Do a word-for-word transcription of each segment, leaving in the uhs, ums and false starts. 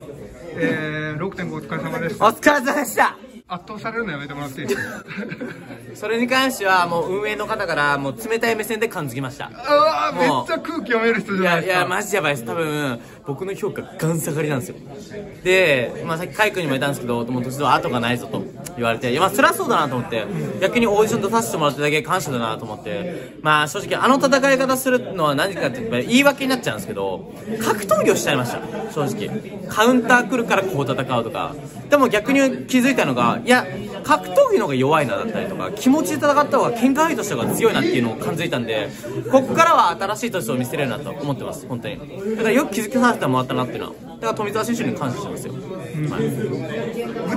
えー、ろくてんご お疲れ様です。 お疲れ様でした。 圧倒されるのやめてもらっていいですか？ それに関してはもう運営の方からもう冷たい目線で感づきました。 ああ、めっちゃ空気読める人じゃないですか。 いやいやマジやばいです。多分僕の評価ガン下がりなんですよ。で、まあ、さっきカイ君にも言ったんですけど、もう年度後がないぞと言われて、いやまあそりゃそうだなと思って、逆にオーディション出させてもらっただけ感謝だなと思って、まあ正直あの戦い方するのは何かって言言い訳になっちゃうんですけど、格闘技をしちゃいました。正直カウンター来るからこう戦うとか。でも逆に気づいたのが、いや格闘技の方が弱いなだったりとか、気持ちで戦った方が喧嘩相手としては強いなっていうのを感づいたんで、ここからは新しい年を見せれるなと思ってます。本当にだからよく気づきさせてもらったなっていうのは、だから富澤選手に感謝してますよ。うん、はい、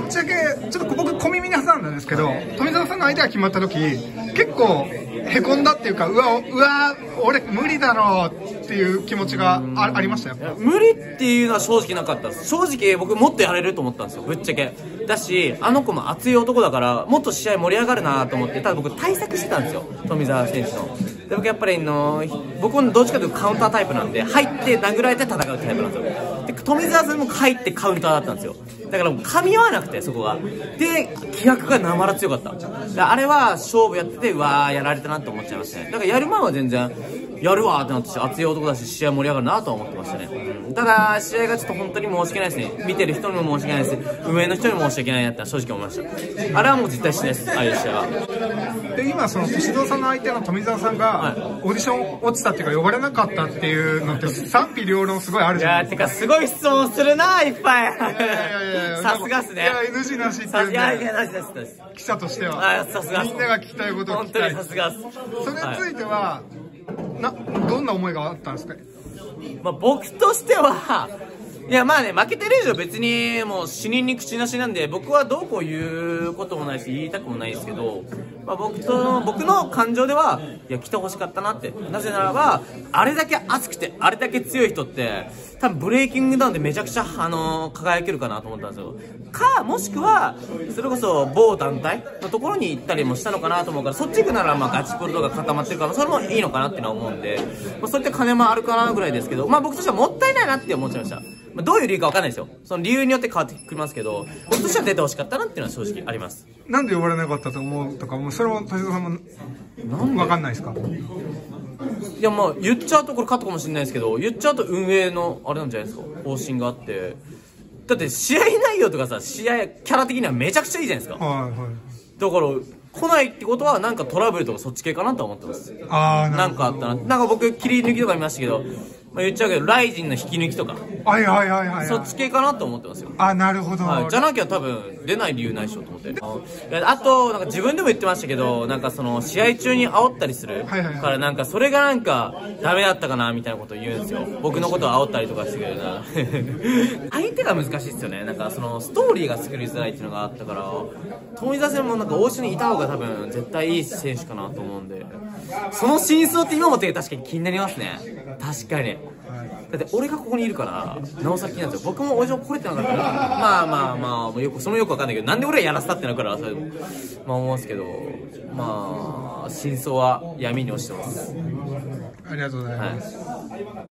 ぶっちゃけちょっと僕小耳に挟んだんですけど、富澤さんの相手が決まった時結構へこんだっていうか、うわうわ俺無理だろうっていう気持ちが あ, ありましたよ。 無理っていうのは正直なかったです。正直僕もっとやれると思ったんですよ、ぶっちゃけ。だしあの子も熱い男だからもっと試合盛り上がるなと思って、ただ僕対策してたんですよ、富澤選手の。で僕やっぱりの僕もどっちかというとカウンタータイプなんで、入って殴られて戦うタイプなんですよ。で富澤さんも入ってカウンターだったんですよ。だからもう噛み合わなくてそこが。で気迫がなまら強かった。であれは勝負やってて、うわーやられたなって思っちゃいましたね。だからやる前は全然やるわーってなってし、熱い男だし試合盛り上がるなとは思ってましたね。うん、ただ試合がちょっと本当に申し訳ないですね。見てる人にも申し訳ないです、運営の人にも申し訳ないなって正直思いました。あれはもう絶対しないです、ああいう試合は。 で今その歳三さんの相手の富澤さんがオーディション落ちたっていうか呼ばれなかったっていうのって賛否両論すごいあるじゃないですか。 いやーてかすごい質問するな、いっぱい。さすがっすね。 いや エヌジー なしっていうんで、 いやいやなしですです。 記者としてはさすがみんなが聞きたいことを聞きたい。 本当にさすがっす。 それについては、などんな思いがあったんですか？ まあ僕としては、いやまあね、負けてる以上別にもう死人に口なしなんで、僕はどうこう言うこともないし言いたくもないですけど、まあ、僕と僕の感情では、いや来てほしかったなって。なぜならばあれだけ熱くてあれだけ強い人って多分ブレイキングダウンでめちゃくちゃ、あのー、輝けるかなと思ったんですよ。かもしくはそれこそ某団体のところに行ったりもしたのかなと思うから、そっち行くならまあガチプロとか固まってるからそれもいいのかなってのは思うんで、まあ、そういった金もあるかなぐらいですけど、まあ僕としてはもったいないなって思っちゃいました。まあ、どういう理由かわかんないですよ。その理由によって変わってきますけど、僕としては出てほしかったなっていうのは正直あります。 なんで呼ばれなかったと思うとか、もうそれも歳三さんもわかんないですか？ いやまあ言っちゃうとこれカットかもしれないですけど、言っちゃうと運営のあれなんじゃないですか、方針があって。だって試合内容とかさ、試合キャラ的にはめちゃくちゃいいじゃないですか。はいはい。だから来ないってことはなんかトラブルとかそっち系かなとは思ってます。ああ、なんかあったな。なんか僕切り抜きとか見ましたけど、まあ、言っちゃうけどライジンの引き抜きとか、はいはいはいはい、そっち系かなと思ってますよ。あ、なるほど、はい、じゃなきゃ多分出ない理由ないでしょと思って。あ, あとなんか自分でも言ってましたけど、なんかその試合中に煽ったりするから、なんかそれがなんかダメだったかなみたいなことを言うんですよ。僕のことを煽ったりとかしてくれるな相手が難しいですよね。なんかそのストーリーが作りづらいっていうのがあったから、富澤戦もなんか大城にいた方が多分絶対いい選手かなと思うんで、その真相って今もて確かに気になりますね。確かに。だって俺がここにいるからなおさら気になるんですよ。僕もおじ来れてなかったら、まあまあまあよくそのよくわかんないけど、なんで俺がやらせたってなるからそれまあ思うんですけど、まあ真相は闇に落ちてます。 ありがとうございます。はい。